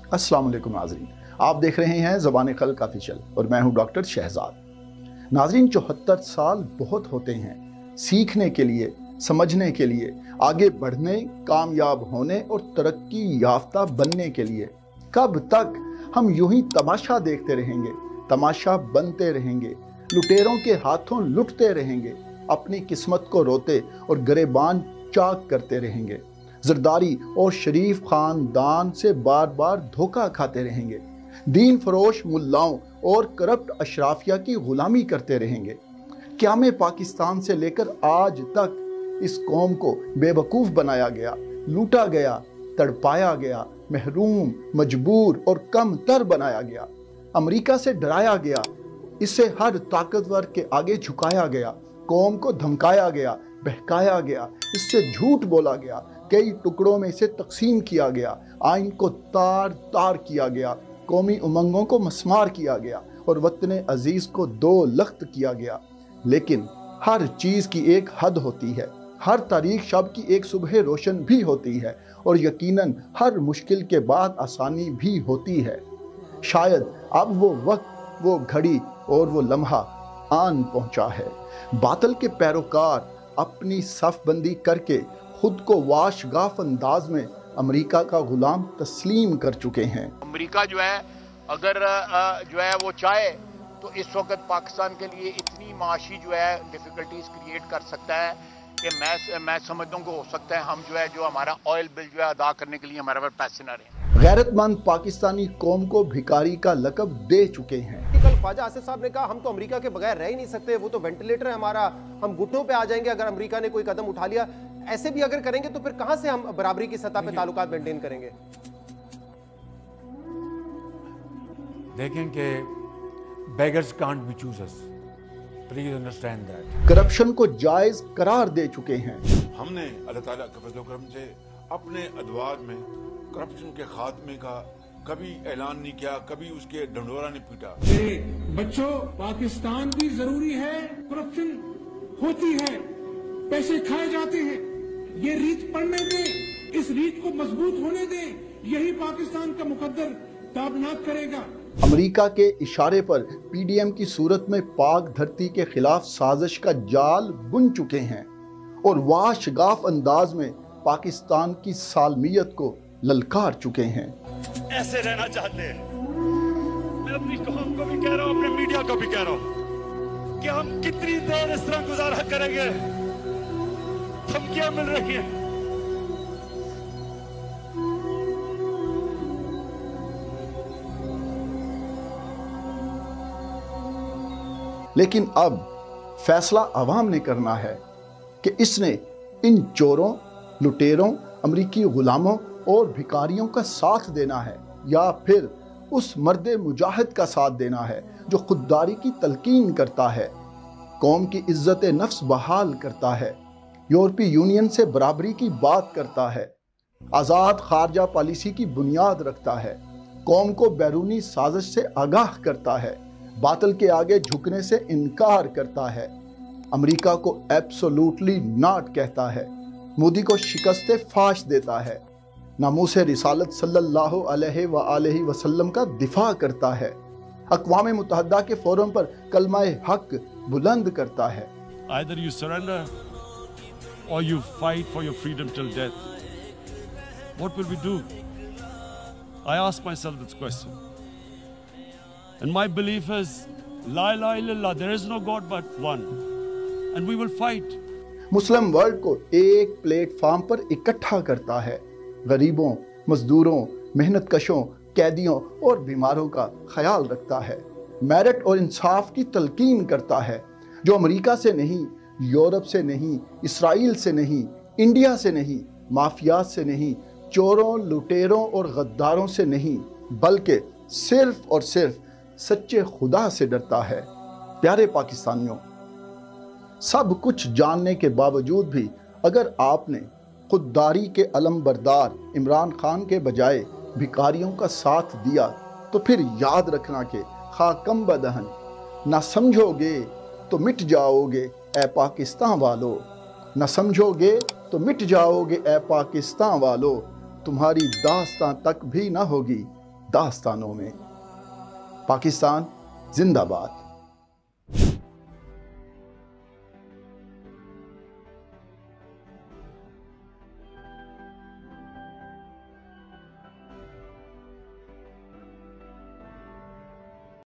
अस्सलाम वालेकुम नाज़रीन, आप देख रहे हैं ज़बान खल्क़ ऑफिशियल और मैं हूं डॉक्टर शहजाद। नाज़रीन, 74 साल बहुत होते हैं सीखने के लिए, समझने के लिए, आगे बढ़ने, कामयाब होने और तरक्की याफ्ता बनने के लिए। कब तक हम यूं ही तमाशा देखते रहेंगे, तमाशा बनते रहेंगे, लुटेरों के हाथों लुटते रहेंगे, अपनी किस्मत को रोते और गरेबान चाक करते रहेंगे, जरदारी और शरीफ खानदान से बार बार धोखा खाते रहेंगे, दीन फरोश मुल्लाओं और करप्ट अशराफिया की गुलामी करते रहेंगे। क़याम पाकिस्तान से लेकर आज तक इस कौम को बेवकूफ़ बनाया गया, लूटा गया, तड़पाया गया, महरूम, मजबूर और कम तर बनाया गया, अमेरिका से डराया गया, इसे हर ताकतवर के आगे झुकाया गया, कौम को धमकाया गया, बहकाया गया, इससे झूठ बोला गया, कई टुकड़ों में इसे तकसीम किया गया, आइन को तार तार किया गया, कौमी उमंगों को मस्मार किया गया और वतन अजीज़ को दो लख्त किया गया। लेकिन हर चीज़ की एक हद होती है, हर तारीख शब की एक सुबह रोशन भी होती है और यकीनन हर मुश्किल के बाद आसानी भी होती है। शायद अब वो वक्त, वो घड़ी और वो लम्हा आन पहुंचा है। बातिल के पैरोकार अपनी सफ़बंदी करके खुद को वाशगाफ अंदाज में अमेरिका का गुलाम तस्लीम कर चुके हैं। अमेरिका जो है अगर जो है वो चाहे तो इस वक्त पाकिस्तान के लिए इतनी माशी जो है डिफ़िकल्टीज क्रिएट कर सकता है कि मैं समझता हूँ कि हो सकता है हम जो हमारा ऑयल बिल जो है अदा करने के लिए हमारे पास पैसे ना रहें। गैरतमंद पाकिस्तानी कौम को भिखारी का लक़ब दे चुके हैं। कल ख्वाजा आसिफ साहब ने कहा हम तो अमेरिका के बगैर रह ही नहीं सकते, वो तो वेंटिलेटर है हमारा, हम घुटनों पे आ जाएंगे अगर अमेरिका ने कोई कदम उठा लिया। ऐसे भी अगर करेंगे तो फिर कहां से हम बराबरी की सतह पे ताल्लुकात मेंटेन करेंगे? देखें कि beggars can't be choosers. Please understand that. Corruption को जायज करार दे चुके हैं। हमने अल्लाह ताला के फज़ल करम से अपने अदवार में करप्शन के खात्मे का कभी ऐलान नहीं किया, कभी उसके डंडोरा नहीं पीटा। मेरे बच्चों, पाकिस्तान भी जरूरी है। करप्शन होती है, पैसे खाए जाते हैं, ये रीत पढ़ने दें, इस रीत को मजबूत होने दें, यही पाकिस्तान का मुकद्दर ताबनाक करेगा। अमेरिका के इशारे पर पीडीएम की सूरत में पाक धरती के खिलाफ साजिश का जाल बुन चुके हैं और वाशगाफ अंदाज में पाकिस्तान की सालमियत को ललकार चुके हैं। ऐसे रहना चाहते हैं। मैं अपनी कौम को भी कह रहा हूं, अपने मीडिया को भी कह रहा हूं कि हम कितनी देर इस तरह गुजारा करेंगे। धमकियां मिल रही हैं। लेकिन अब फैसला अवाम ने करना है कि इसने इन चोरों, लुटेरों, अमरीकी गुलामों और भिखारियों का साथ देना है या फिर उस मर्द मुजाहिद का साथ देना है जो खुददारी की तलकीन करता है, कौम की इज्जत नफ्स बहाल करता है, यूरोपीय यूनियन से बराबरी की बात करता है, आज़ाद खारजा पॉलिसी की बुनियाद रखता है, कौम को बैरूनी साजिश से आगाह करता है, बातिल के आगे झुकने से इनकार करता है, अमेरिका को एब्सोल्युटली नॉट कहता है, मोदी को शिकस्त फाश देता है, नामूस रिसालत सल्लल्लाहु अलैहि वसल्लम का दिफा करता है, अक़वाम मुत्तहिदा के फोरम पर कलमा हक बुलंद करता है। Either you surrender or you fight for your freedom till death. What will we do? I ask myself this question. And my belief is, La ilaha illallah, there is no God but one. And we will fight. Muslim world को एक platform पर इकट्ठा करता है, गरीबों, मजदूरों, मेहनत कशों, कैदियों और बीमारों का ख्याल रखता है, मेरिट और इंसाफ की तलकीन करता है, जो अमेरिका से नहीं, यूरोप से नहीं, इसराइल से नहीं, इंडिया से नहीं, माफियात से नहीं, चोरों, लुटेरों और गद्दारों से नहीं, बल्कि सिर्फ और सिर्फ सच्चे खुदा से डरता है। प्यारे पाकिस्तानियों, सब कुछ जानने के बावजूद भी अगर आपने खुददारी के अलमबरदार इमरान खान के बजाय भिखारियों का साथ दिया तो फिर याद रखना कि खाकम बदहन, ना समझोगे तो मिट जाओगे ए पाकिस्तान वालों, ना समझोगे तो मिट जाओगे ए पाकिस्तान वालों, तुम्हारी दास्तां तक भी ना होगी दास्तानों में। पाकिस्तान जिंदाबाद।